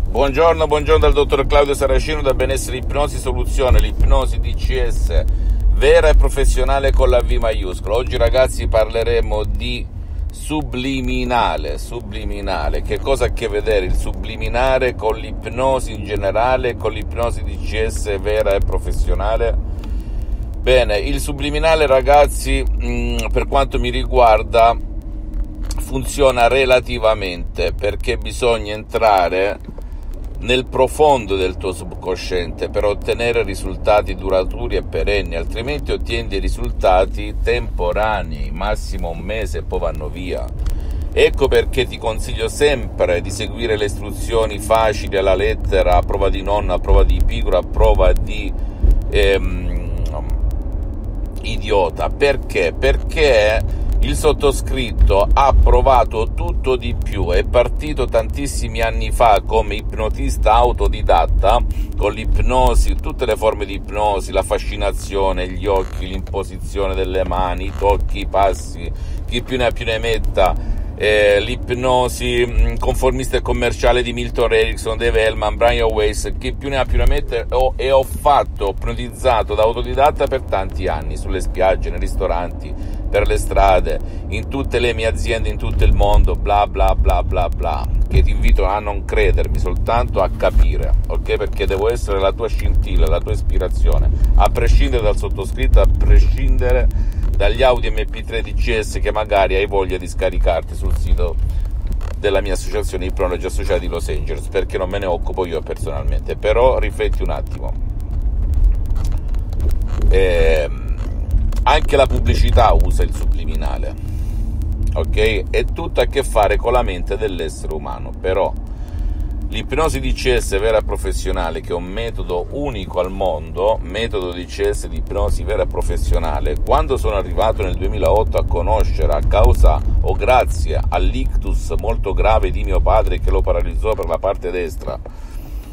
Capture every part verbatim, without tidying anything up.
Buongiorno, buongiorno dal dottor Claudio Saracino da Benessere Ipnosi Soluzione, l'ipnosi D C S vera e professionale con la V maiuscola. Oggi ragazzi parleremo di subliminale, subliminale. Che cosa ha a che vedere il subliminale con l'ipnosi in generale, con l'ipnosi D C S vera e professionale? Bene, il subliminale ragazzi, mh, per quanto mi riguarda, funziona relativamente, perché bisogna entrare nel profondo del tuo subconsciente per ottenere risultati duraturi e perenni, altrimenti ottieni dei risultati temporanei, massimo un mese e poi vanno via. Ecco perché ti consiglio sempre di seguire le istruzioni facili alla lettera, a prova di nonna, a prova di pigro, a prova di ehm, idiota. Perché? Perché il sottoscritto ha provato tutto di più, è partito tantissimi anni fa come ipnotista autodidatta, con l'ipnosi, tutte le forme di ipnosi, la fascinazione, gli occhi, l'imposizione delle mani, i tocchi, i passi, chi più ne ha più ne metta, eh, l'ipnosi conformista e commerciale di Milton Erickson, Dave Hellman, Brian Weiss, chi più ne ha più ne mette, ho, e ho fatto, ipnotizzato da autodidatta per tanti anni, sulle spiagge, nei ristoranti, per le strade, in tutte le mie aziende in tutto il mondo, bla bla bla bla bla, che ti invito a non credermi, soltanto a capire, ok? Perché devo essere la tua scintilla, la tua ispirazione, a prescindere dal sottoscritto, a prescindere dagli audio M P tre D C S che magari hai voglia di scaricarti sul sito della mia associazione Ipnologi Associati di Los Angeles, perché non me ne occupo io personalmente. Però rifletti un attimo, ehm anche la pubblicità usa il subliminale, ok? È tutto a che fare con la mente dell'essere umano. Però l'ipnosi D C S vera e professionale, che è un metodo unico al mondo, metodo D C S di ipnosi vera e professionale, quando sono arrivato nel duemilaotto a conoscere, a causa o grazie all'ictus molto grave di mio padre che lo paralizzò per la parte destra,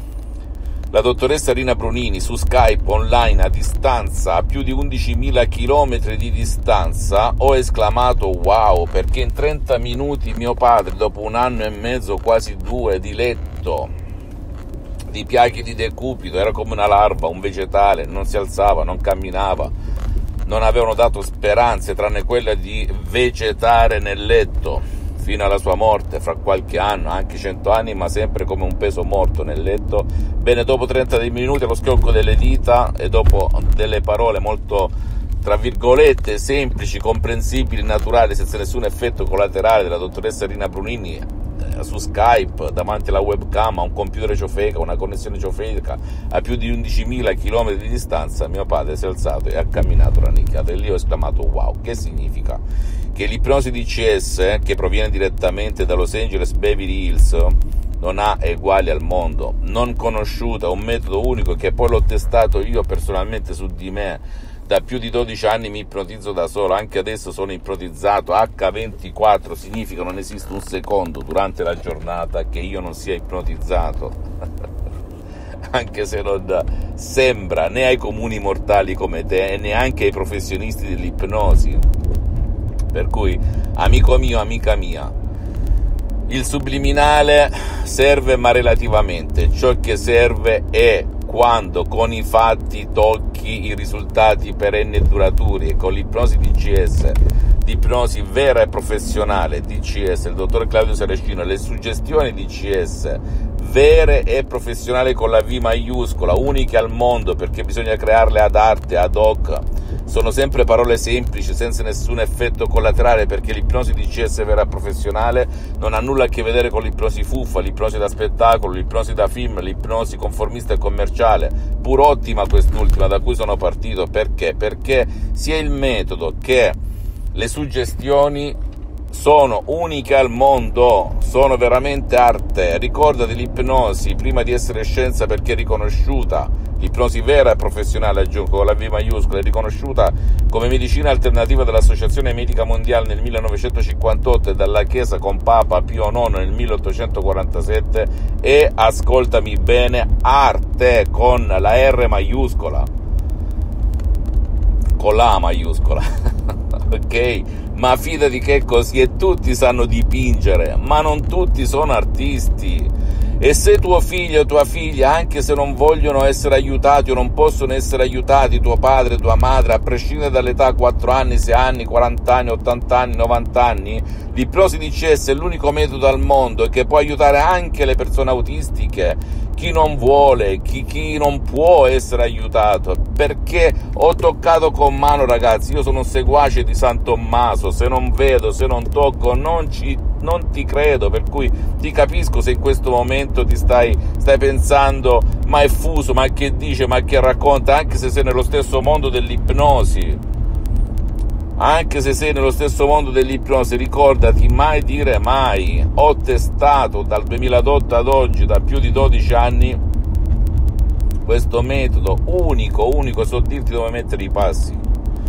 la dottoressa Rina Brunini, su Skype, online, a distanza, a più di undicimila chilometri di distanza, ho esclamato wow, perché in trenta minuti mio padre, dopo un anno e mezzo, quasi due, di letto, di piaghe di decupito, era come una larva, un vegetale, non si alzava, non camminava, non avevano dato speranze tranne quella di vegetare nel letto, fino alla sua morte, fra qualche anno, anche cento anni, ma sempre come un peso morto nel letto. Bene, dopo trenta minuti allo schiocco delle dita e dopo delle parole molto, tra virgolette, semplici, comprensibili, naturali, senza nessun effetto collaterale della dottoressa Rina Brunini, eh, su Skype, davanti alla webcam, a un computer ciofeca, una connessione ciofeca, a più di undicimila chilometri di distanza, mio padre si è alzato e ha camminato rannicchiato. E lì ho esclamato wow. Che significa? Che l'ipnosi D C S, che proviene direttamente da Los Angeles Beverly Hills, non ha eguali al mondo, non conosciuta, un metodo unico che poi l'ho testato io personalmente su di me. Da più di dodici anni mi ipnotizzo da solo, anche adesso sono ipnotizzato acca ventiquattro, significa non esiste un secondo durante la giornata che io non sia ipnotizzato, anche se non sembra né ai comuni mortali come te e neanche ai professionisti dell'ipnosi. Per cui, amico mio, amica mia, il subliminale serve ma relativamente. Ciò che serve è quando con i fatti tocchi i risultati perenni e duraturi, e con l'ipnosi D C S, l'ipnosi vera e professionale D C S, il dottor Claudio Saracino, le suggestioni D C S vere e professionali con la V maiuscola, uniche al mondo, perché bisogna crearle ad arte, ad hoc. Sono sempre parole semplici, senza nessun effetto collaterale, perché l'ipnosi D C S vera e professionale non ha nulla a che vedere con l'ipnosi fuffa, l'ipnosi da spettacolo, l'ipnosi da film, l'ipnosi conformista e commerciale, pur ottima quest'ultima, da cui sono partito. Perché? Perché sia il metodo che le suggestioni sono uniche al mondo, sono veramente arte. Ricordati, l'ipnosi, prima di essere scienza, perché è riconosciuta, l'ipnosi vera e professionale, aggiungo con la V maiuscola, è riconosciuta come medicina alternativa dall'Associazione Medica Mondiale nel millenovecentocinquantotto e dalla Chiesa con Papa Pio nono nel milleottocentoquarantasette, e, ascoltami bene, arte con la R maiuscola, con la A maiuscola, ok? Ma fidati che è così, e tutti sanno dipingere, ma non tutti sono artisti. E se tuo figlio o tua figlia, anche se non vogliono essere aiutati o non possono essere aiutati, tuo padre, tua madre, a prescindere dall'età, quattro anni, sei anni, quaranta anni, ottanta anni, novanta anni, l'ipnosi D C S è l'unico metodo al mondo che può aiutare anche le persone autistiche, chi non vuole, chi, chi non può essere aiutato, perché ho toccato con mano, ragazzi, io sono un seguace di San Tommaso, se non vedo, se non tocco, non, ci, non ti credo, per cui ti capisco se in questo momento ti stai, stai pensando, ma è fuso, ma che dice, ma che racconta, anche se sei nello stesso mondo dell'ipnosi. Anche se sei nello stesso mondo dell'ipnosi, ricordati, mai dire mai. Ho testato dal duemiladotto ad oggi, da più di dodici anni, questo metodo unico, unico, so dirti dove mettere i passi.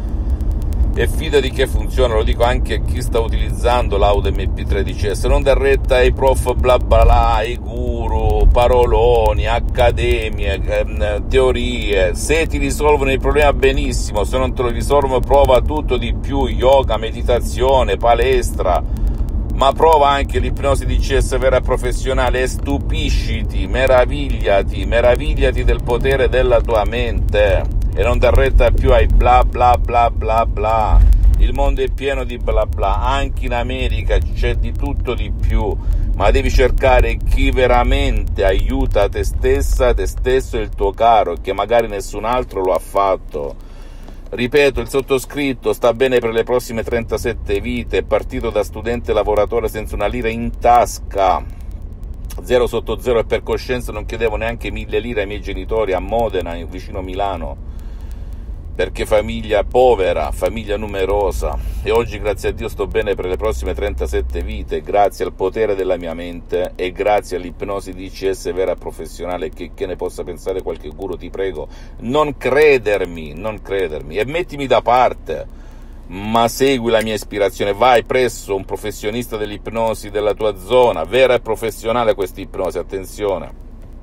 E fidati che funziona, lo dico anche a chi sta utilizzando l'audio M P tre D C S, non dar retta ai prof bla bla bla, ai guru, paroloni, accademie, ehm, teorie. Se ti risolvono il problema benissimo, se non te lo risolvono prova tutto di più, yoga, meditazione, palestra, ma prova anche l'ipnosi D C S vera e professionale e stupisciti, meravigliati, meravigliati del potere della tua mente. E non dar retta più ai bla bla bla bla bla. Il mondo è pieno di bla bla, anche in America c'è di tutto di più, ma devi cercare chi veramente aiuta te stessa, te stesso e il tuo caro, che magari nessun altro lo ha fatto. Ripeto, il sottoscritto sta bene per le prossime trentasette vite, è partito da studente lavoratore senza una lira in tasca, zero sotto zero, e per coscienza non chiedevo neanche mille lire ai miei genitori a Modena, vicino Milano, perché famiglia povera, famiglia numerosa, e oggi grazie a Dio sto bene per le prossime trentasette vite, grazie al potere della mia mente e grazie all'ipnosi D C S vera professionale, che, che ne possa pensare qualche guru, ti prego, non credermi, non credermi, e mettimi da parte, ma segui la mia ispirazione, vai presso un professionista dell'ipnosi della tua zona, vera e professionale questa ipnosi, attenzione.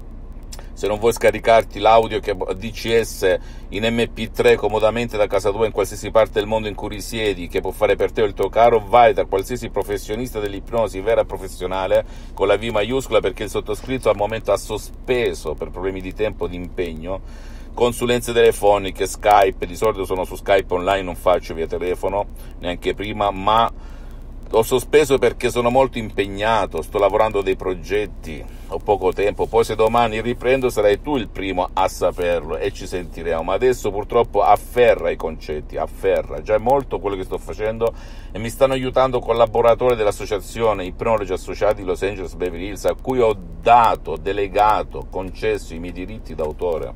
Se non vuoi scaricarti l'audio che D C S in M P tre comodamente da casa tua in qualsiasi parte del mondo in cui risiedi, che può fare per te o il tuo caro, vai da qualsiasi professionista dell'ipnosi vera e professionale con la V maiuscola, perché il sottoscritto al momento ha sospeso per problemi di tempo e di impegno consulenze telefoniche, Skype, di solito sono su Skype online, non faccio via telefono neanche prima, ma ho sospeso perché sono molto impegnato, sto lavorando dei progetti, ho poco tempo, poi se domani riprendo sarai tu il primo a saperlo e ci sentiremo, ma adesso purtroppo afferra i concetti, afferra, già è molto quello che sto facendo e mi stanno aiutando collaboratori dell'associazione Ipnologi Associati Los Angeles Beverly Hills, a cui ho dato, delegato, concesso i miei diritti d'autore.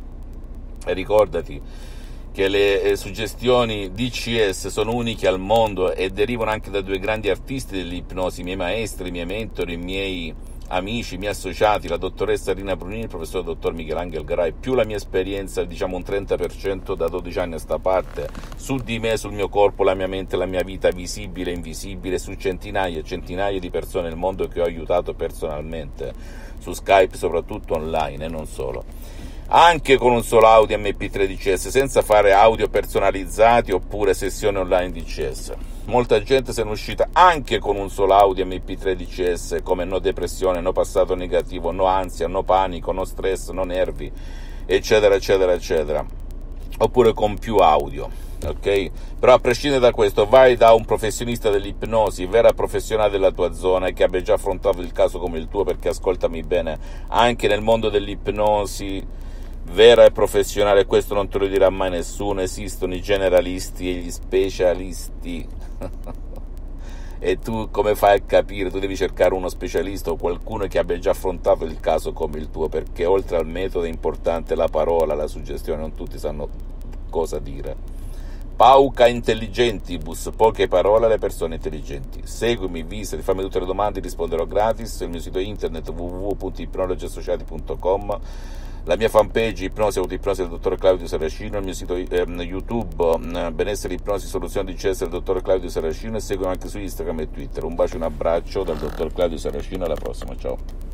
E ricordati che le eh, suggestioni D C S sono uniche al mondo e derivano anche da due grandi artisti dell'ipnosi, i miei maestri, i miei mentori, i miei amici, i miei associati, la dottoressa Rina Brunini, il professor dottor Michelangelo Garai, più la mia esperienza, diciamo un trenta per cento da dodici anni a sta parte, su di me, sul mio corpo, la mia mente, la mia vita visibile e invisibile, su centinaia e centinaia di persone nel mondo che ho aiutato personalmente, su Skype, soprattutto online e non solo. Anche con un solo audio M P tre D C S, senza fare audio personalizzati oppure sessioni online D C S. Molta gente se ne è uscita anche con un solo audio M P tre D C S, come no depressione, no passato negativo, no ansia, no panico, no stress, no nervi, eccetera, eccetera, eccetera. Oppure con più audio, ok? Però a prescindere da questo, vai da un professionista dell'ipnosi, vera professionale della tua zona, e che abbia già affrontato il caso come il tuo, perché ascoltami bene, anche nel mondo dell'ipnosi vera e professionale, questo non te lo dirà mai nessuno, esistono i generalisti e gli specialisti e tu come fai a capire? Tu devi cercare uno specialista o qualcuno che abbia già affrontato il caso come il tuo, perché oltre al metodo è importante la parola, la suggestione, non tutti sanno cosa dire. Pauca intelligentibus, poche parole alle persone intelligenti. Seguimi, visita, fammi tutte le domande, risponderò gratis. Il mio sito internet w w w punto ipnologi associati punto com, la mia fanpage Ipnosi Autoipnosi del dottor Claudio Saracino, il mio sito eh, YouTube eh, Benessere Ipnosi Soluzioni D C S del dottor Claudio Saracino, e seguimi anche su Instagram e Twitter. Un bacio e un abbraccio dal dottor Claudio Saracino, alla prossima, ciao.